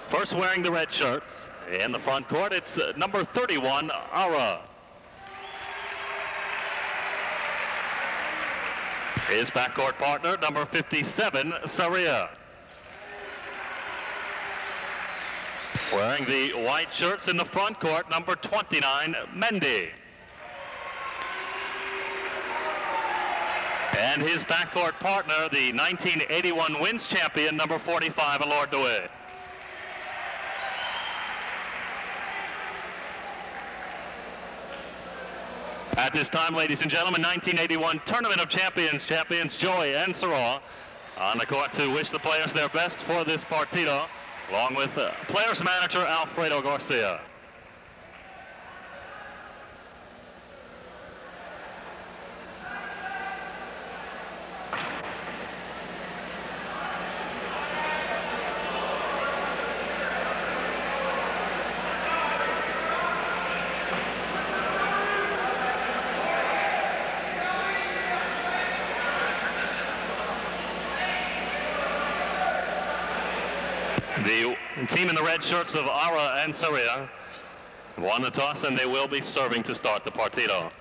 First wearing the red shirt in the front court, it's number 31, Ara. His backcourt partner, number 57, Saria. Wearing the white shirts in the front court, number 29, Mendy. And his backcourt partner, the 1981 WINS champion, number 45, Alord Dewey. At this time, ladies and gentlemen, 1981 Tournament of Champions, Joey and Sarah on the court to wish the players their best for this partido, along with players manager Alfredo Garcia. The team in the red shirts of Ara and Saria won the toss, and they will be serving to start the partido.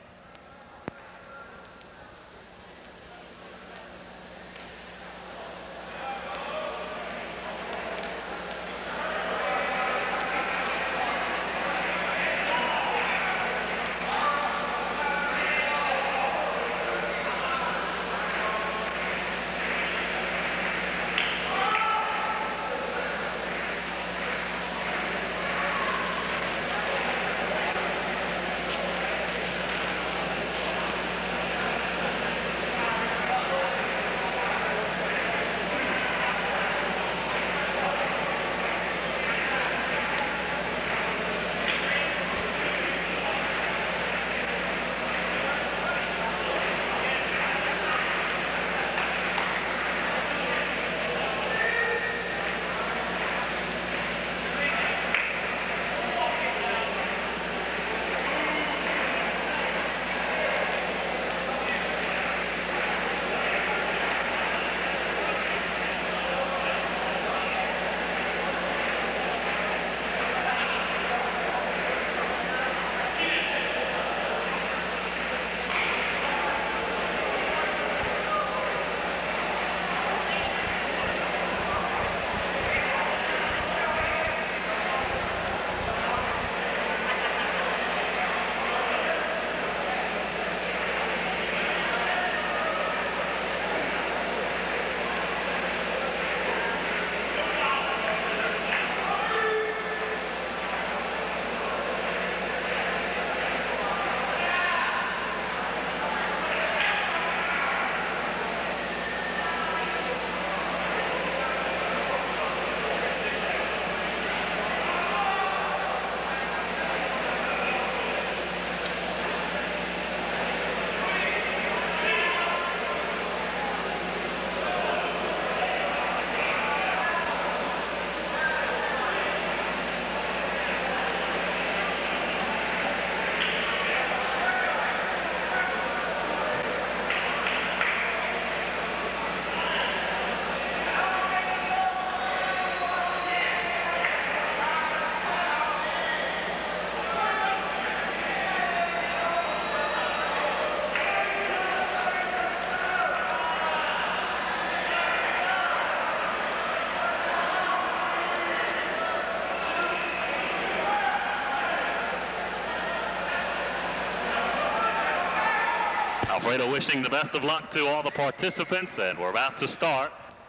Alfredo wishing the best of luck to all the participants, and we're about to start.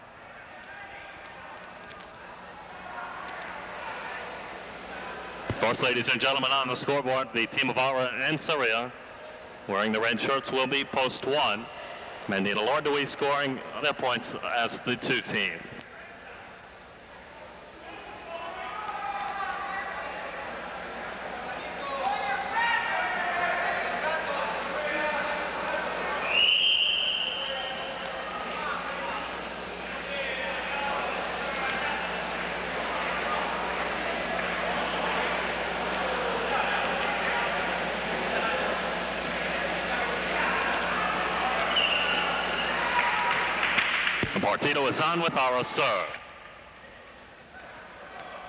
Of course, ladies and gentlemen, on the scoreboard, the team of Ara and Saria wearing the red shirts will be post 1. Mendy and Alord Dewey scoring their points as the 2 team. The partido is on with Ara serve.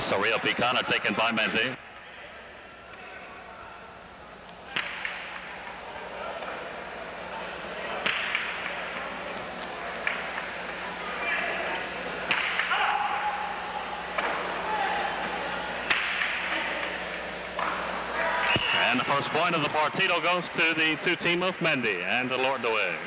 Soria Picana taken by Mendy. And the first point of the partido goes to the two-team of Mendy and Lord DeWitt.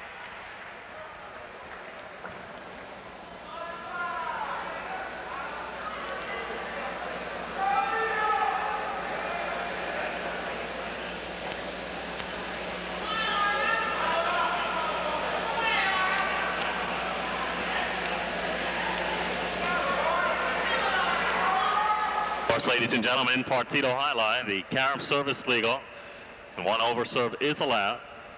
Ladies and gentlemen, partido highlight, the carom service legal, and one overserve is allowed.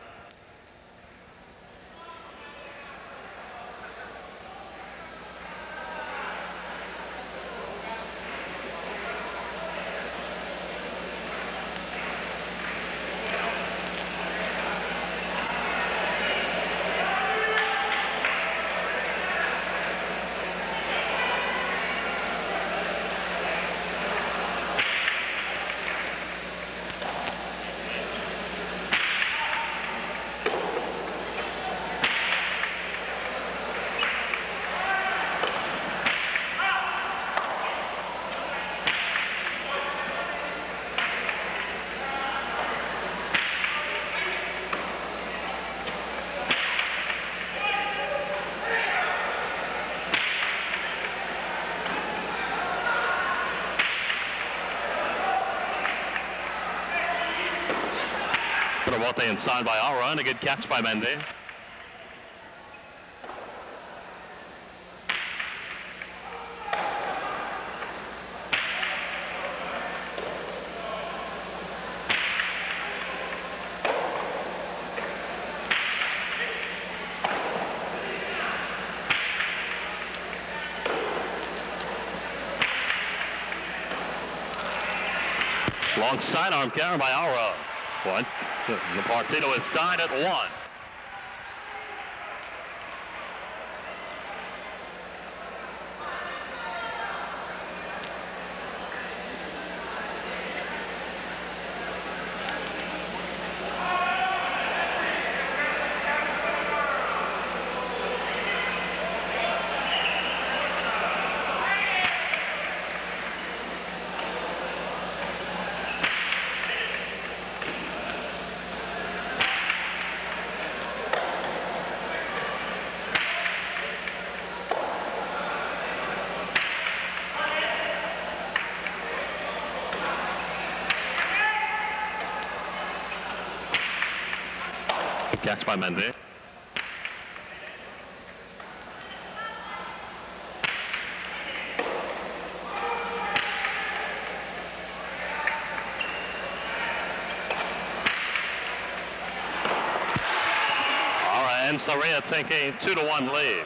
Rebote inside by Aura, and a good catch by Mendy. Long sidearm carry by Aura. One. The partido is tied at 1. Catch by Mendy. All right, and Soria taking 2-1 lead.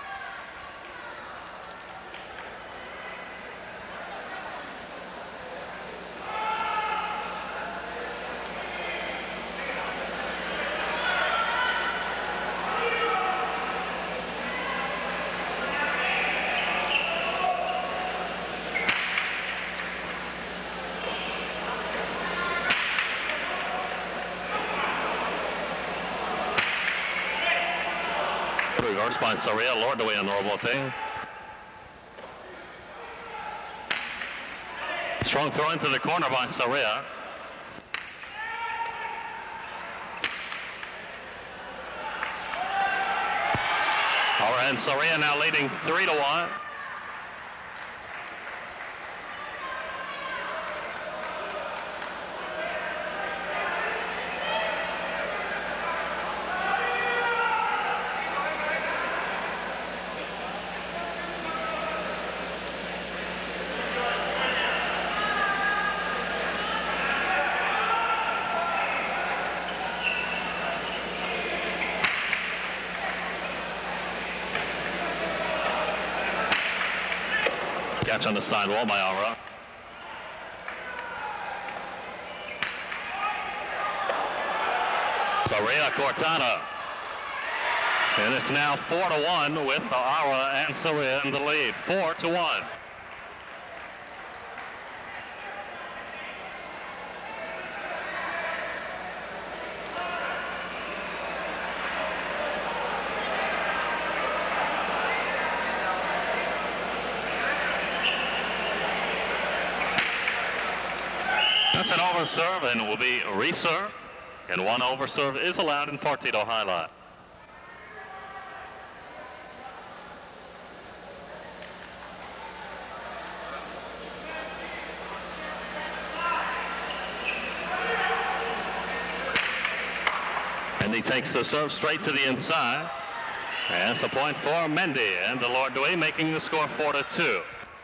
Reverse by Soria, Lord DeWitt on the rebote. Strong throw into the corner by Soria. All right, and Soria now leading 3-1. Catch on the sidewall by Aura. Soria Cortada. And it's now 4-1 with Aura and Soria in the lead. 4-1. That's an overserve and will be reserved. And one overserve is allowed in Partido highlight. And he takes the serve straight to the inside. And it's a point for Mendy, and the Lord Dewey making the score 4-2.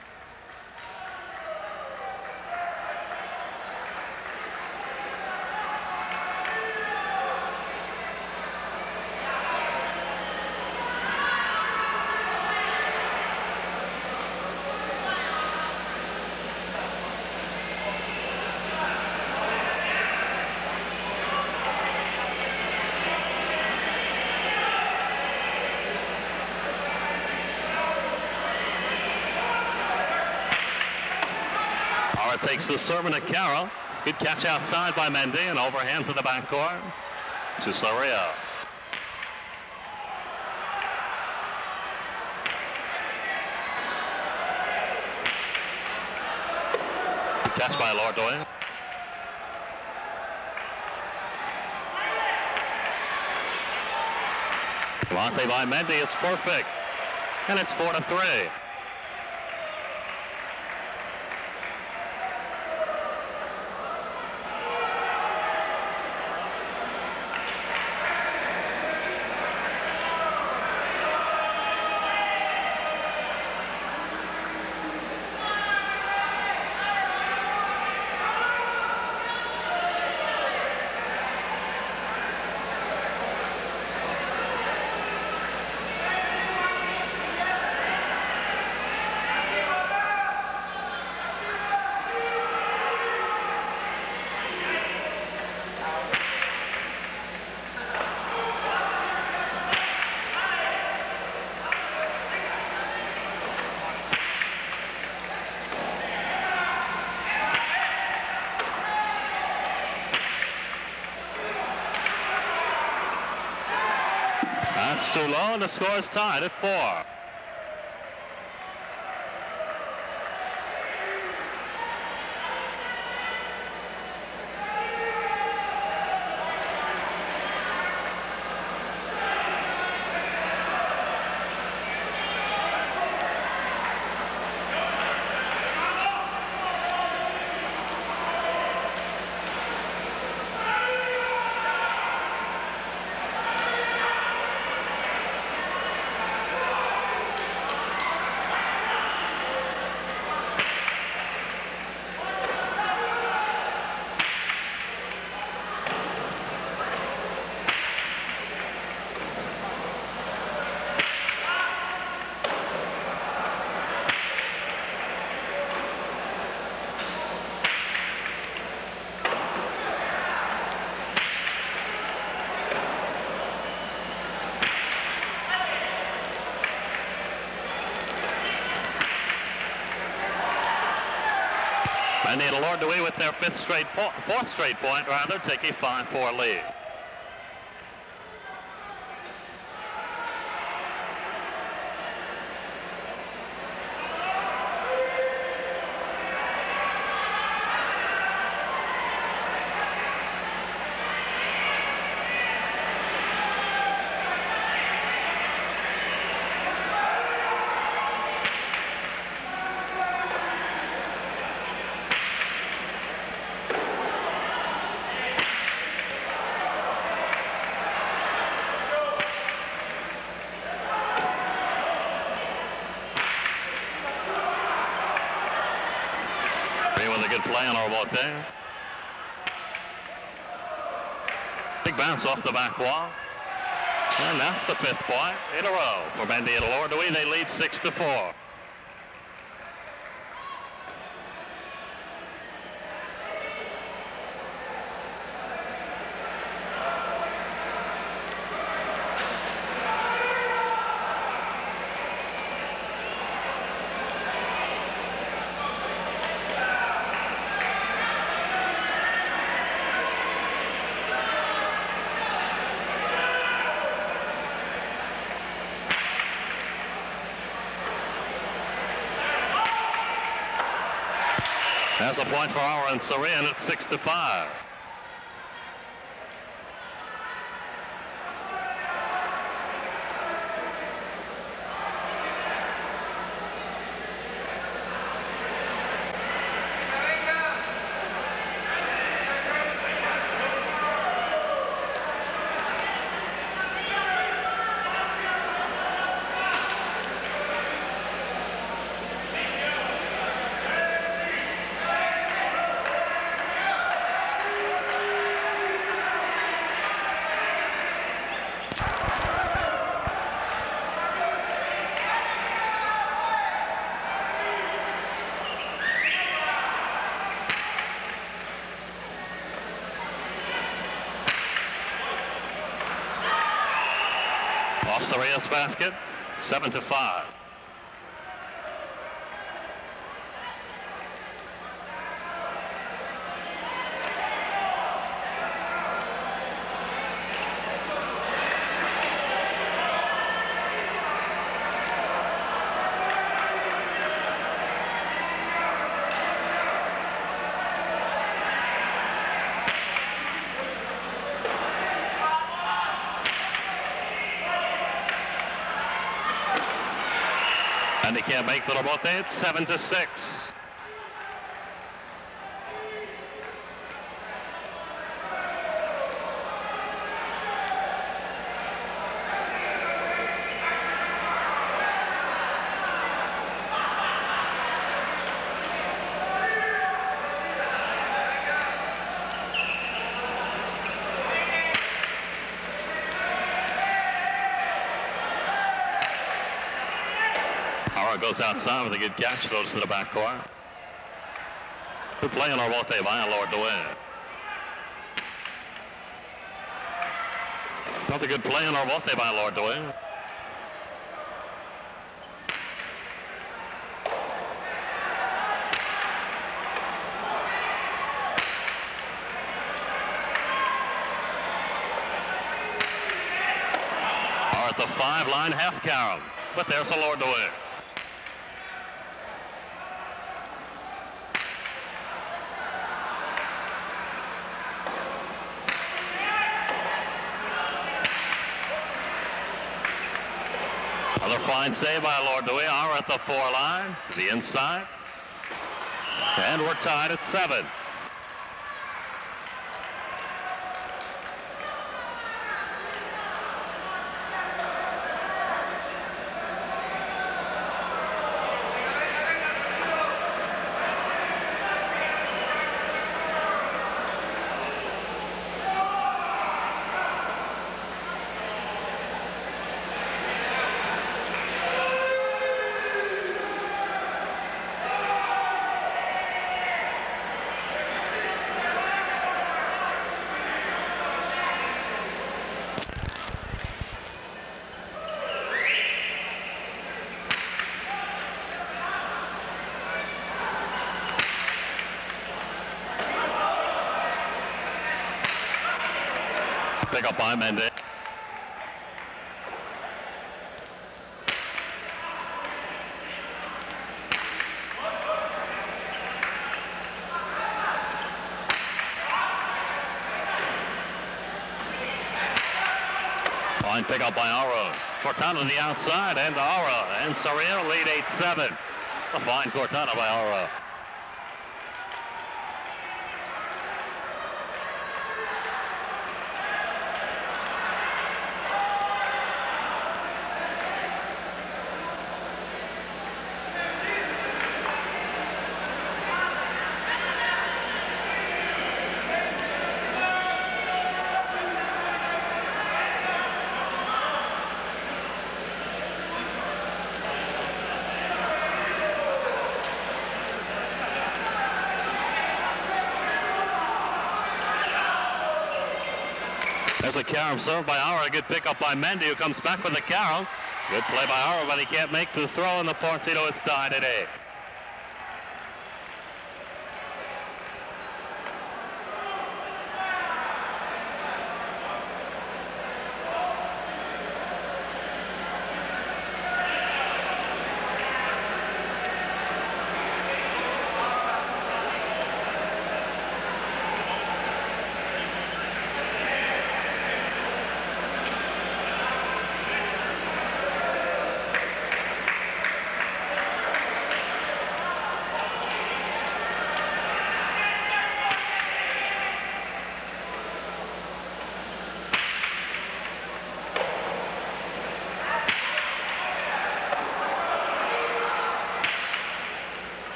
Takes the serve to Carroll. Good catch outside by Mendy and overhand to the backcourt to Soria. Catch by Lord Dewey. Latte by Mendy is perfect, and it's 4-3. That's too low, and the score is tied at 4. And the Lord Dewey with their fourth straight point, take a 5-4 lead. With a good play on our walk there. Big bounce off the back wall. And that's the 5th point in a row for Mendy and Lord Dewey. They lead 6-4. There's a point for Auer and Soria, and it's 6-5. Off Soria's basket, 7-5. And he can't make the remote. It's 7-6. Goes outside with a good catch, goes to the backcourt. Good play on Arbote by Lord DeWitt. Another good play on Arbote by Lord DeWitt. Are at the 5-line half count, but there's a Lord DeWitt. Another fine save by Lord DeWitt. Auer at the 4-line to the inside. And we're tied at 7. Pick up by Mendez. Fine pick up by Auer. Cortana to the outside, and Auer and Soria lead 8-7. A fine Cortana by Auer. There's a carom serve by Auer. A good pickup by Mendy, who comes back with the carom. Good play by Auer, but he can't make the throw, and the Partido is tied at 8.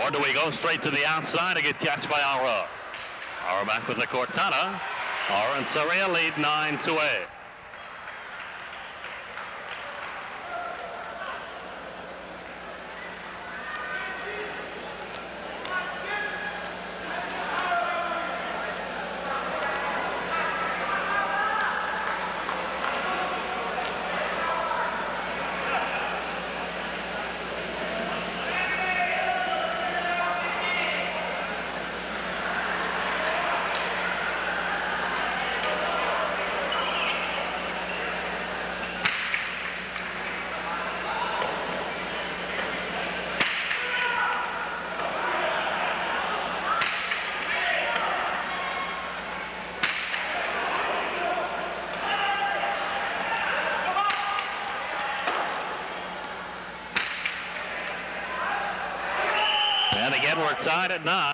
Lordway goes straight to the outside to get catched by Aura. Aura back with the Cortana. Aura and Soria lead 9-8. And again, we're tied at 9.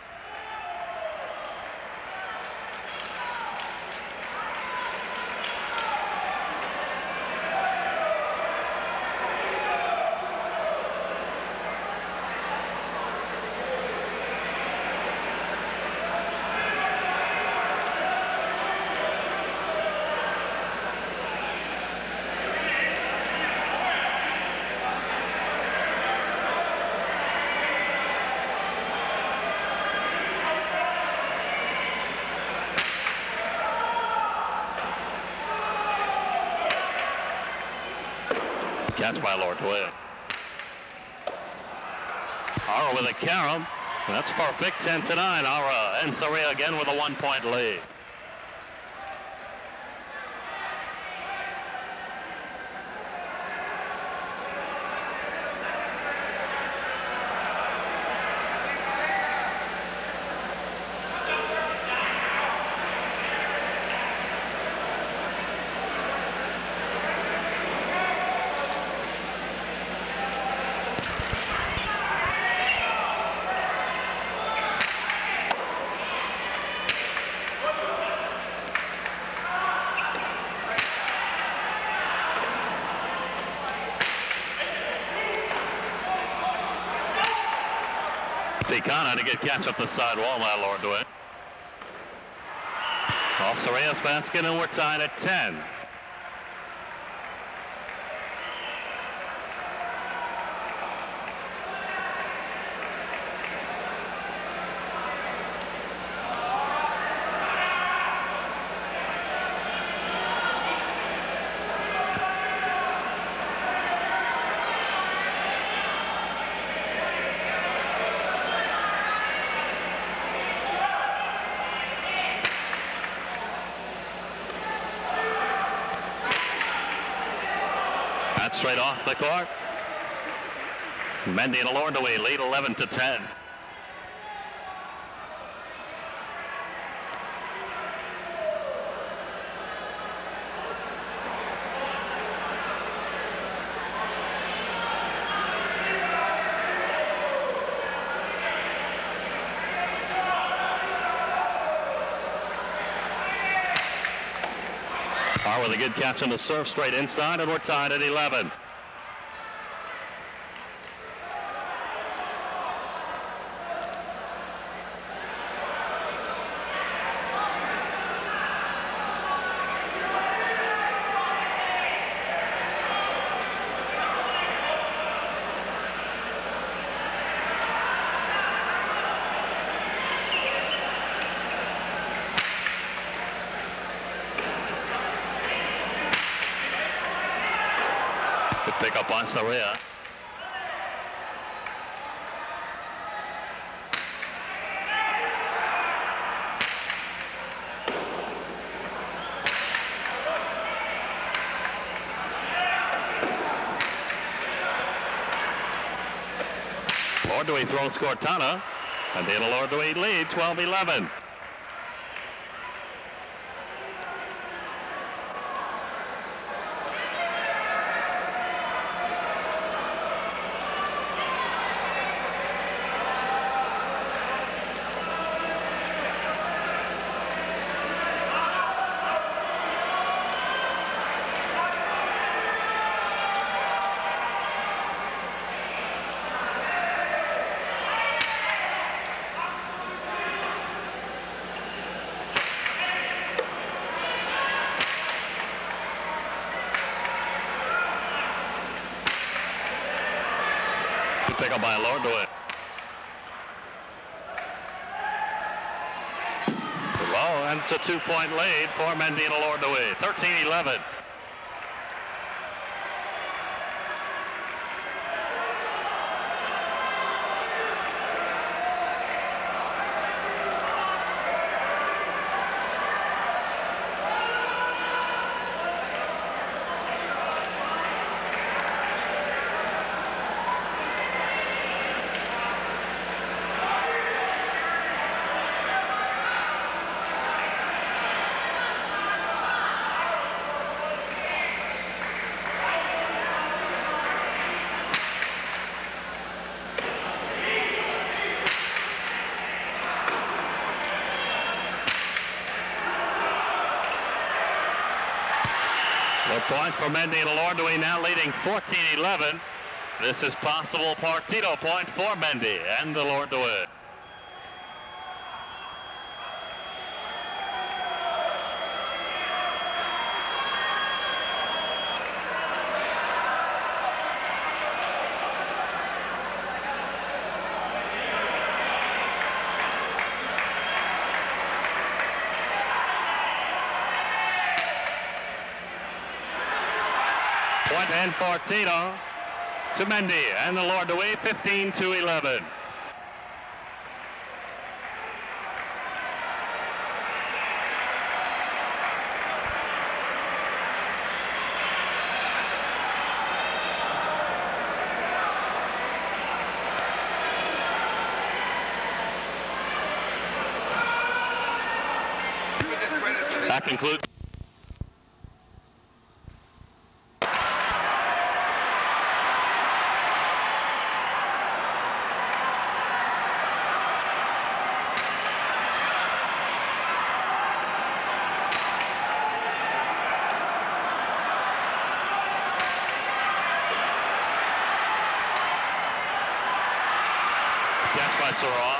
Catch by Lordway. Aura with a carom. That's perfect. 10-9. Aura and Soria again with a 1-point lead. Ticana to get catch up the side wall by Lordway. Off Soraya's basket, and we're tied at 10. Straight off the court. Mendy and Lordway lead 11-10. Parr with a good catch on the serve straight inside, and we're tied at 11. Pick up on Soria. Lordway throws Cortana, and then Lordway lead 12-11. Pick up by Lordway. Low, and it's a 2-point lead for Mendina Lordway. 13-11. The point for Mendina Lordway, now leading 14-11. This is possible Partido point for Mendy and the Lordway. Point and Partido to Mendy and the Lordway, 15-11. That concludes. Catch by Sirrah.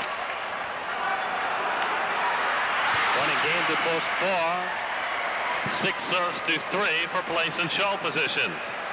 Running game to post 4. 6 serves to 3 for place and show positions.